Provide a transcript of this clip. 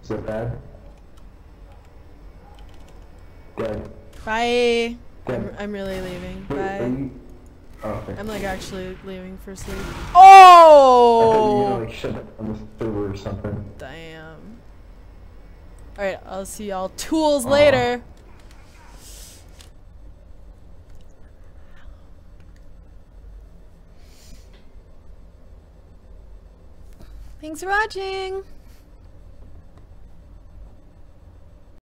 Is that bad? Dead. Bye. Dead. I'm really leaving. Wait, Bye. are you... Oh, okay. I'm like actually leaving for sleep. I thought you were Oh! gonna like shut down the server or something. Damn. Alright, I'll see y'all tools Aw. later. Thanks for watching.